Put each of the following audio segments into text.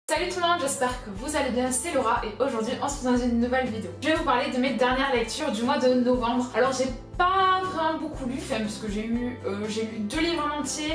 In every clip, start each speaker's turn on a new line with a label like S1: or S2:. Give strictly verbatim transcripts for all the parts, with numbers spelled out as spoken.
S1: Salut tout le monde, j'espère que vous allez bien, c'est Laura et aujourd'hui on se retrouve dans une nouvelle vidéo. Je vais vous parler de mes dernières lectures du mois de novembre. Alors j'ai pas vraiment beaucoup lu, enfin, parce que j'ai eu, euh, j'ai lu deux livres en entier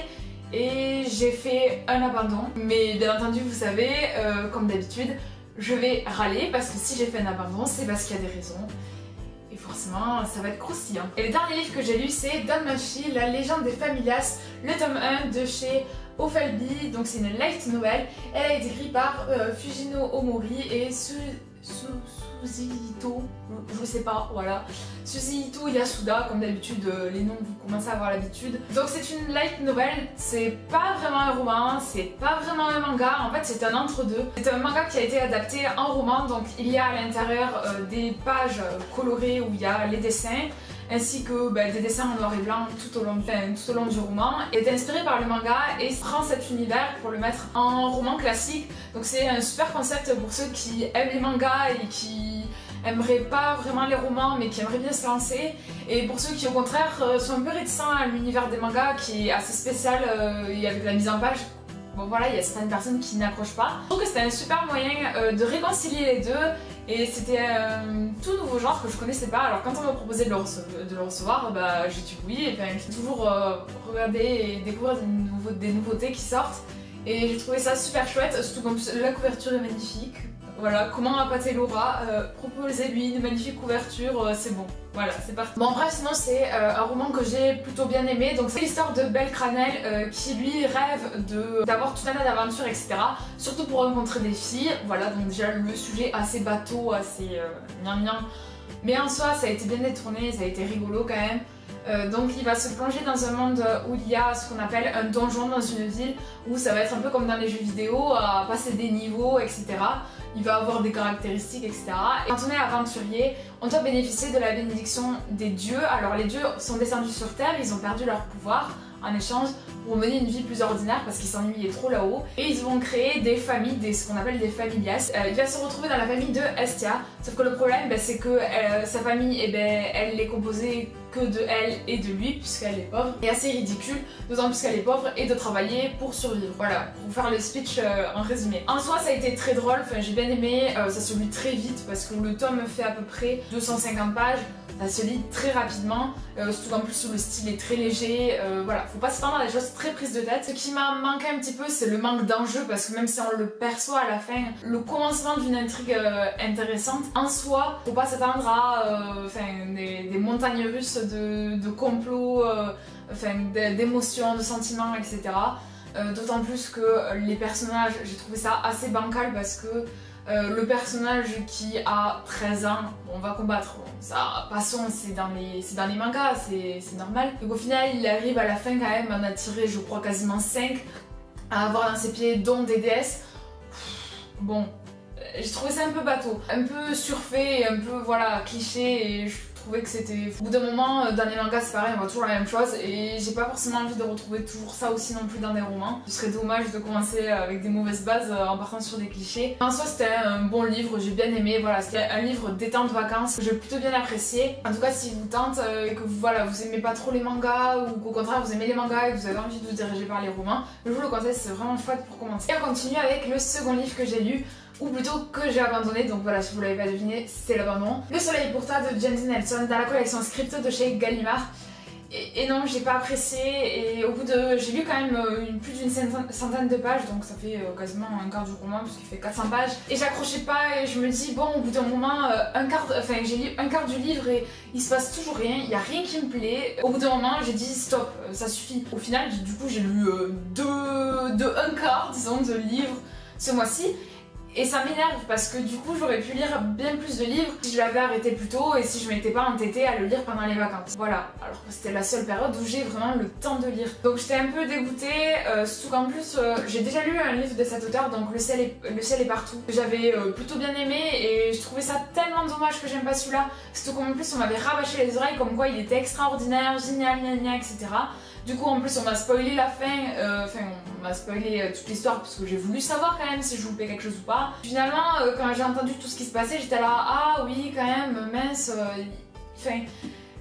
S1: et j'ai fait un abandon. Mais bien entendu vous savez, euh, comme d'habitude, je vais râler parce que si j'ai fait un abandon c'est parce qu'il y a des raisons. Et forcément ça va être croustillant. Et le dernier livre que j'ai lu c'est Don Manchy, La légende des Familias, le tome un de chez Offelby, donc c'est une light novel. Elle a été écrite par euh, Fujino Omori et Su, Su, Suzihito, je sais pas, voilà. Suzihito Yasuda, comme d'habitude, euh, les noms vous commencez à avoir l'habitude. Donc c'est une light novel, c'est pas vraiment un roman, c'est pas vraiment un manga, en fait c'est un entre-deux. C'est un manga qui a été adapté en roman, donc il y a à l'intérieur euh, des pages colorées où il y a les dessins, ainsi que bah, des dessins en noir et blanc tout au long, enfin, tout au long du roman. Il est inspiré par le manga et prend cet univers pour le mettre en roman classique. Donc c'est un super concept pour ceux qui aiment les mangas et qui aimeraient pas vraiment les romans mais qui aimeraient bien se lancer. Et pour ceux qui au contraire sont un peu réticents à l'univers des mangas qui est assez spécial euh, et avec la mise en page. Bon voilà, il y a certaines personnes qui n'accrochent pas. Je trouve que c'était un super moyen euh, de réconcilier les deux. Et c'était un tout nouveau genre que je connaissais pas, alors quand on m'a proposé de le, rece de le recevoir, bah j'ai dit oui, et bien j'ai toujours euh, regardé et découvert des, nouveaux des nouveautés qui sortent. Et j'ai trouvé ça super chouette, surtout comme la couverture est magnifique. Voilà, comment appâter Laura, euh, proposez-lui une magnifique couverture, euh, c'est bon. Voilà, c'est parti. Bon bref, sinon c'est euh, un roman que j'ai plutôt bien aimé. Donc c'est l'histoire de Belle Cranel euh, qui lui rêve d'avoir tout un tas d'aventures, et cetera. Surtout pour rencontrer des filles. Voilà, donc déjà le sujet assez bateau, assez euh, gnang gnang. Mais en soi, ça a été bien détourné, ça a été rigolo quand même. Euh, donc il va se plonger dans un monde où il y a ce qu'on appelle un donjon dans une ville, où ça va être un peu comme dans les jeux vidéo, à passer des niveaux, et cetera. Il va avoir des caractéristiques, et cetera. Et quand on est aventurier, on doit bénéficier de la bénédiction des dieux. Alors les dieux sont descendus sur Terre, ils ont perdu leur pouvoir en échange pour mener une vie plus ordinaire parce qu'ils s'ennuyaient trop là-haut. Et ils vont créer des familles, des, ce qu'on appelle des familias. Euh, il va se retrouver dans la famille de Estia, sauf que le problème ben, c'est que euh, sa famille, eh ben, elle est composée que de elle et de lui puisqu'elle est pauvre. Et assez ridicule, d'autant plus qu'elle est pauvre et de travailler pour survivre. Voilà, pour faire le speech euh, en résumé. En soi ça a été très drôle, enfin, j'ai bien aimé, euh, ça se lit très vite parce que le tome fait à peu près deux cent cinquante pages. Ça se lit très rapidement, euh, surtout en plus le style est très léger, euh, voilà, faut pas s'attendre à des choses très prises de tête. Ce qui m'a manqué un petit peu c'est le manque d'enjeu parce que même si on le perçoit à la fin, le commencement d'une intrigue euh, intéressante, en soi, faut pas s'attendre à euh, des, des montagnes russes de, de complots, euh, d'émotions, de sentiments, et cetera. Euh, D'autant plus que les personnages, j'ai trouvé ça assez bancal parce que Euh, le personnage qui a treize ans, on va combattre, bon, ça, passons, c'est dans, dans les mangas, c'est normal. Donc au final, il arrive à la fin quand même à en attirer, je crois, quasiment cinq, à avoir dans ses pieds, dont des déesses. Bon, j'ai trouvé ça un peu bateau, un peu surfait, un peu, voilà, cliché, et je trouvais que c'était... Au bout d'un moment, dans les mangas c'est pareil, on voit toujours la même chose et j'ai pas forcément envie de retrouver toujours ça aussi non plus dans des romans. Ce serait dommage de commencer avec des mauvaises bases en partant sur des clichés. En soi c'était un bon livre, j'ai bien aimé, voilà, c'était un livre détente vacances que j'ai plutôt bien apprécié. En tout cas si vous tente euh, et que vous, voilà, vous aimez pas trop les mangas ou qu'au contraire vous aimez les mangas et que vous avez envie de vous diriger vers les romans, je vous le conseille, c'est vraiment chouette pour commencer. Et on continue avec le second livre que j'ai lu, ou plutôt que j'ai abandonné, donc voilà, si vous l'avez pas deviné, c'est l'abandon. Le soleil pour toi de Jenny Nelson dans la collection Script de chez Gallimard. Et, et non, j'ai pas apprécié, et au bout de... j'ai lu quand même une, plus d'une centaine de pages, donc ça fait euh, quasiment un quart du roman, parce qu'il fait quatre cents pages. Et j'accrochais pas, et je me dis, bon, au bout d'un moment, euh, un quart, enfin j'ai lu un quart du livre et il se passe toujours rien, il y a rien qui me plaît. Au bout d'un moment, j'ai dit, stop, ça suffit. Au final, du coup, j'ai lu euh, deux, deux, un quart, disons, de livres ce mois-ci. Et ça m'énerve parce que du coup j'aurais pu lire bien plus de livres si je l'avais arrêté plus tôt et si je m'étais pas entêtée à le lire pendant les vacances. Voilà, alors que c'était la seule période où j'ai vraiment le temps de lire. Donc j'étais un peu dégoûtée, euh, surtout qu'en plus euh, j'ai déjà lu un livre de cet auteur, donc Le ciel est, le ciel est partout. J'avais euh, plutôt bien aimé et je trouvais ça tellement dommage que j'aime pas celui-là. Surtout qu'en plus on m'avait rabâché les oreilles comme quoi il était extraordinaire, génial, gna gna, et cetera. Du coup en plus on m'a spoilé la fin, euh, enfin on m'a spoilé euh, toute l'histoire parce que j'ai voulu savoir quand même si je loupais quelque chose ou pas. Finalement euh, quand j'ai entendu tout ce qui se passait j'étais là, ah oui quand même, mince, euh, enfin...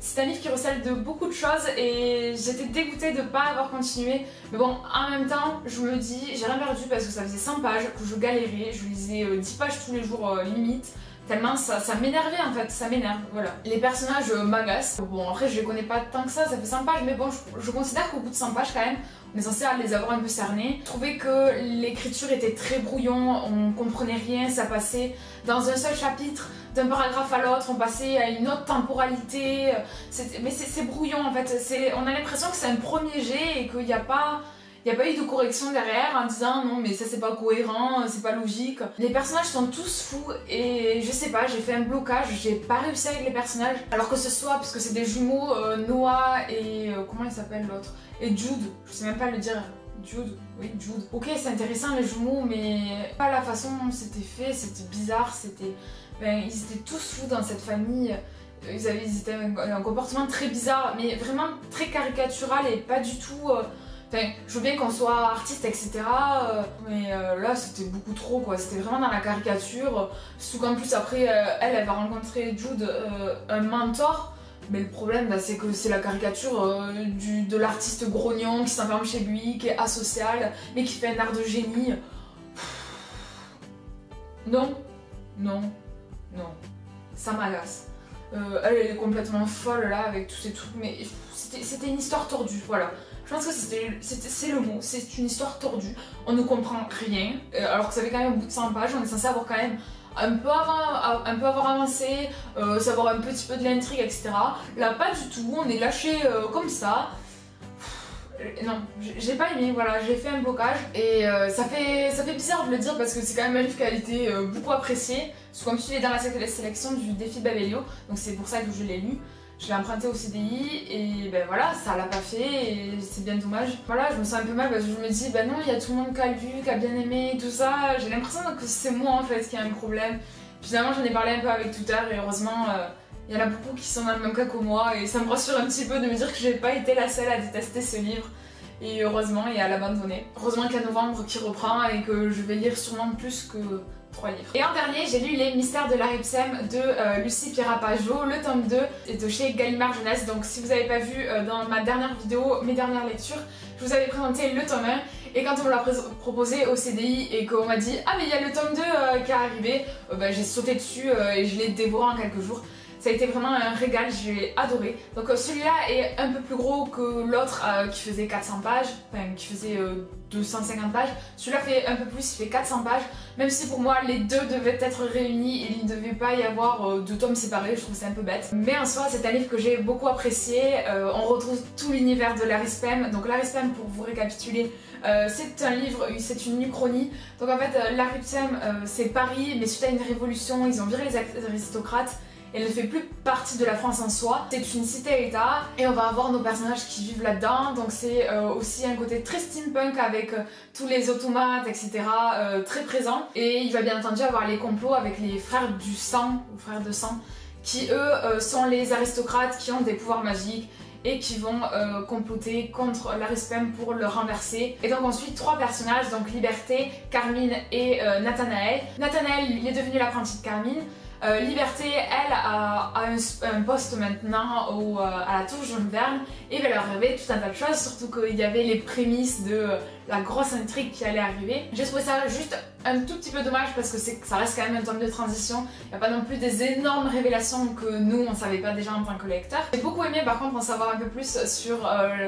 S1: C'est un livre qui recèle de beaucoup de choses et j'étais dégoûtée de ne pas avoir continué. Mais bon, en même temps, je me dis, j'ai rien perdu parce que ça faisait cent pages, que je galérais, je lisais euh, dix pages tous les jours euh, limite. Tellement ça, ça m'énervait en fait, ça m'énerve, voilà. Les personnages euh, m'agacent. Bon, après, je les connais pas tant que ça, ça fait cent pages, mais bon, je, je considère qu'au bout de cent pages, quand même, on est censé les avoir un peu cernés. Je trouvais que l'écriture était très brouillon, on comprenait rien, ça passait dans un seul chapitre, d'un paragraphe à l'autre, on passait à une autre temporalité. Mais c'est brouillon en fait, on a l'impression que c'est un premier jet et qu'il n'y a pas... Il n'y a pas eu de correction derrière en disant non mais ça c'est pas cohérent, c'est pas logique. Les personnages sont tous fous et je sais pas, j'ai fait un blocage, j'ai pas réussi avec les personnages. Alors que ce soit, parce que c'est des jumeaux, euh, Noah et... Euh, comment il s'appelle l'autre? Et Jude, je sais même pas le dire. Jude, oui Jude. Ok c'est intéressant les jumeaux mais pas la façon dont c'était fait, c'était bizarre, c'était... Ben, ils étaient tous fous dans cette famille. Ils avaient, ils étaient un, un comportement très bizarre mais vraiment très caricatural et pas du tout... Euh, Enfin, je veux bien qu'on soit artiste, et cetera. Euh, mais euh, là, c'était beaucoup trop, quoi. C'était vraiment dans la caricature. Surtout qu'en plus, après, euh, elle, elle va rencontrer Jude, euh, un mentor. Mais le problème, bah, c'est que c'est la caricature euh, du, de l'artiste grognon qui s'enferme chez lui, qui est asocial, mais qui fait un art de génie. Non, non, non. Ça m'agace. Euh, elle, elle est complètement folle, là, avec tous ces trucs. Mais c'était une histoire tordue, voilà. Je pense que c'est le mot, c'est une histoire tordue, on ne comprend rien, alors que ça fait quand même au bout de cent pages, on est censé avoir quand même un peu, avant, un peu avoir avancé, euh, savoir un petit peu de l'intrigue, et cetera. Là, pas du tout, on est lâché euh, comme ça. Pff, non, j'ai pas aimé, voilà, j'ai fait un blocage et euh, ça, fait, ça fait bizarre de le dire parce que c'est quand même un livre qui a été euh, beaucoup apprécié, parce que comme tu es dans la sélection du défi Babelio, donc c'est pour ça que je l'ai lu. Je l'ai emprunté au C D I et ben voilà, ça l'a pas fait et c'est bien dommage. Voilà, je me sens un peu mal parce que je me dis, ben non, il y a tout le monde qui a lu, qui a bien aimé, tout ça. J'ai l'impression que c'est moi en fait qui a un problème. Finalement, j'en ai parlé un peu avec Twitter et heureusement, il euh, y en a beaucoup qui sont dans le même cas que moi et ça me rassure un petit peu de me dire que j'ai pas été la seule à détester ce livre. Et heureusement, et à l'abandonner. Heureusement qu'il y a Novembre qui reprend et que je vais lire sûrement plus que trois livres. Et en dernier, j'ai lu Les Mystères de l'Aripsem de euh, Lucie Pirapajo, le tome deux est de chez Gallimard Jeunesse. Donc si vous n'avez pas vu euh, dans ma dernière vidéo, mes dernières lectures, je vous avais présenté le tome un. Et quand on me l'a proposé au C D I et qu'on m'a dit « Ah mais il y a le tome deux euh, qui est arrivé euh, », bah, j'ai sauté dessus euh, et je l'ai dévoré en quelques jours. Ça a été vraiment un régal, j'ai adoré. Donc euh, celui-là est un peu plus gros que l'autre euh, qui faisait quatre cents pages, enfin qui faisait euh, deux cent cinquante pages. Celui-là fait un peu plus, il fait quatre cents pages. Même si pour moi les deux devaient être réunis et il ne devait pas y avoir euh, deux tomes séparés, je trouve c'est un peu bête. Mais en soi c'est un livre que j'ai beaucoup apprécié. Euh, on retrouve tout l'univers de l'Arispem. Donc l'Arispem, pour vous récapituler, euh, c'est un livre, c'est une uchronie. Donc en fait euh, l'Arispem euh, c'est Paris, mais suite à une révolution, ils ont viré les aristocrates. Elle ne fait plus partie de la France en soi. C'est une cité-état et on va avoir nos personnages qui vivent là-dedans. Donc c'est euh, aussi un côté très steampunk avec euh, tous les automates, et cetera euh, très présent. Et il va bien entendu avoir les complots avec les frères du sang, ou frères de sang, qui eux euh, sont les aristocrates qui ont des pouvoirs magiques et qui vont euh, comploter contre l'Arispem pour le renverser. Et donc ensuite trois personnages, donc Liberté, Carmine et euh, Nathanaël. Nathanaël, il est devenu l'apprenti de Carmine. Euh, Liberté, elle, a, a un, un poste maintenant au, euh, à la Tour Jaune Verne et il va leur arriver tout un tas de choses, surtout qu'il y avait les prémices de euh, la grosse intrigue qui allait arriver. J'ai trouvé ça juste un tout petit peu dommage parce que ça reste quand même un tome de transition. Il n'y a pas non plus des énormes révélations que nous, on ne savait pas déjà en tant que lecteur. J'ai beaucoup aimé par contre en savoir un peu plus sur euh,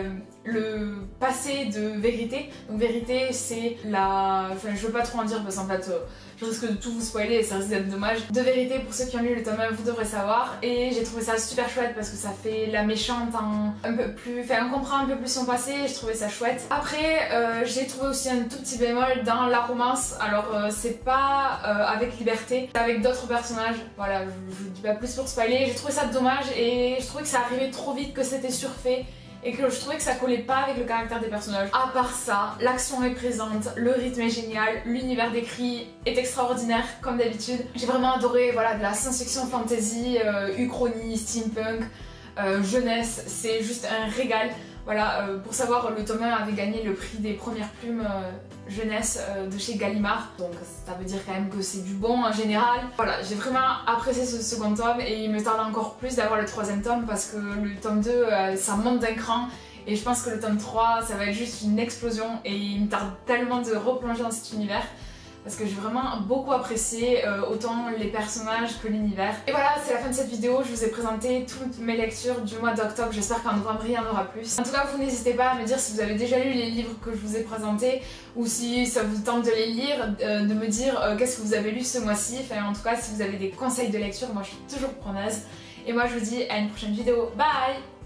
S1: le passé de Vérité. Donc Vérité, c'est la... Enfin, je veux pas trop en dire parce qu'en fait... Euh, je risque de tout vous spoiler et ça risque d'être dommage. De Vérité, pour ceux qui ont lu le tome un, vous devrez savoir. Et j'ai trouvé ça super chouette parce que ça fait la méchante en un peu plus... Enfin, on comprend un peu plus son passé et je trouvais ça chouette. Après, euh, j'ai trouvé aussi un tout petit bémol dans la romance. Alors, euh, c'est pas euh, avec Liberté, c'est avec d'autres personnages. Voilà, je, je vous dis pas plus pour spoiler. J'ai trouvé ça dommage et je trouvais que ça arrivait trop vite, que c'était surfait. Et que je trouvais que ça collait pas avec le caractère des personnages. À part ça, l'action est présente, le rythme est génial, l'univers décrit est extraordinaire comme d'habitude. J'ai vraiment adoré voilà, de la science-fiction fantasy, euh, uchronie, steampunk, euh, jeunesse, c'est juste un régal. Voilà, euh, pour savoir, le tome un avait gagné le prix des premières plumes euh, jeunesse euh, de chez Gallimard, donc ça veut dire quand même que c'est du bon en général. Voilà, j'ai vraiment apprécié ce second tome et il me tarde encore plus d'avoir le troisième tome parce que le tome deux, euh, ça monte d'un cran. Et je pense que le tome trois, ça va être juste une explosion et il me tarde tellement de replonger dans cet univers parce que j'ai vraiment beaucoup apprécié euh, autant les personnages que l'univers. Et voilà, c'est la fin de cette vidéo, je vous ai présenté toutes mes lectures du mois d'octobre, j'espère qu'en novembre il y en aura plus. En tout cas, vous n'hésitez pas à me dire si vous avez déjà lu les livres que je vous ai présentés ou si ça vous tente de les lire, euh, de me dire euh, qu'est-ce que vous avez lu ce mois-ci, enfin en tout cas si vous avez des conseils de lecture, moi je suis toujours preneuse. Et moi je vous dis à une prochaine vidéo, bye!